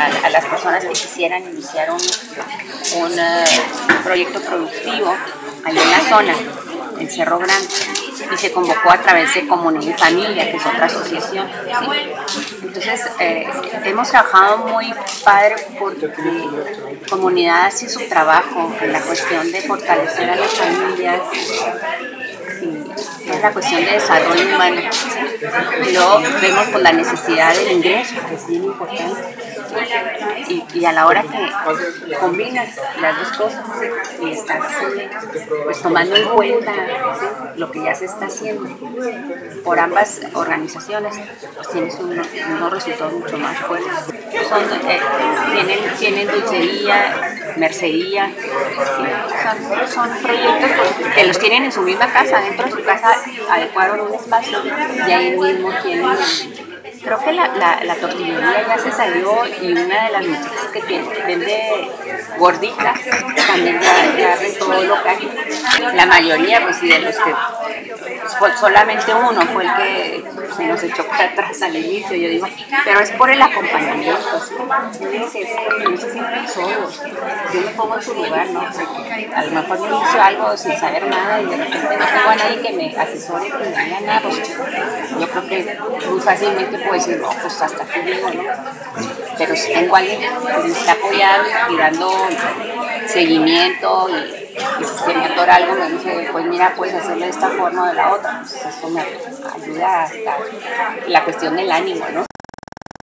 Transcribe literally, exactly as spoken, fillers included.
a, a las personas que quisieran iniciar un, un uh, proyecto productivo ahí en la zona, en Cerro Grande, y se convocó a través de Comunidad y Familia, que es otra asociación. ¿Sí? Entonces, eh, hemos trabajado muy padre porque Comunidad hace su trabajo en la cuestión de fortalecer a las familias, y es la cuestión de desarrollo humano. ¿Sí? Y luego vemos pues, la necesidad del ingreso, que es bien importante. Y, y a la hora que combinas las dos cosas y estás pues, tomando en cuenta, ¿sí?, lo que ya se está haciendo por ambas organizaciones, pues tienes un, unos resultados mucho más fuertes. Son, eh, tienen, tienen dulcería, mercería, ¿sí? son, son proyectos pues, que los tienen en su misma casa, dentro de su casa adecuaron un espacio y ahí mismo tienen. Creo que la, la, la tortillería ya se salió y una de las muchachas que tiene, vende gorditas también ya, ya rentó local. La mayoría, pues sí, de los que pues, solamente uno fue el que se nos echó para atrás al inicio, yo digo, pero es por el acompañamiento. ¿Sí? Yo digo que es porque no se sienten solos. Yo me pongo en su lugar, ¿no? A lo mejor yo hice algo sin saber nada y de repente no tengo a nadie que me asesore, que me diga nada, pues yo creo que muy fácilmente puedo decir, no, pues hasta aquí llego, ¿no? Pero si tengo a alguien que me está apoyando y dando seguimiento y, y si se me atora algo me dice, pues mira, puedes hacerlo de esta forma o de la otra, pues eso me ayuda hasta la cuestión del ánimo, ¿no?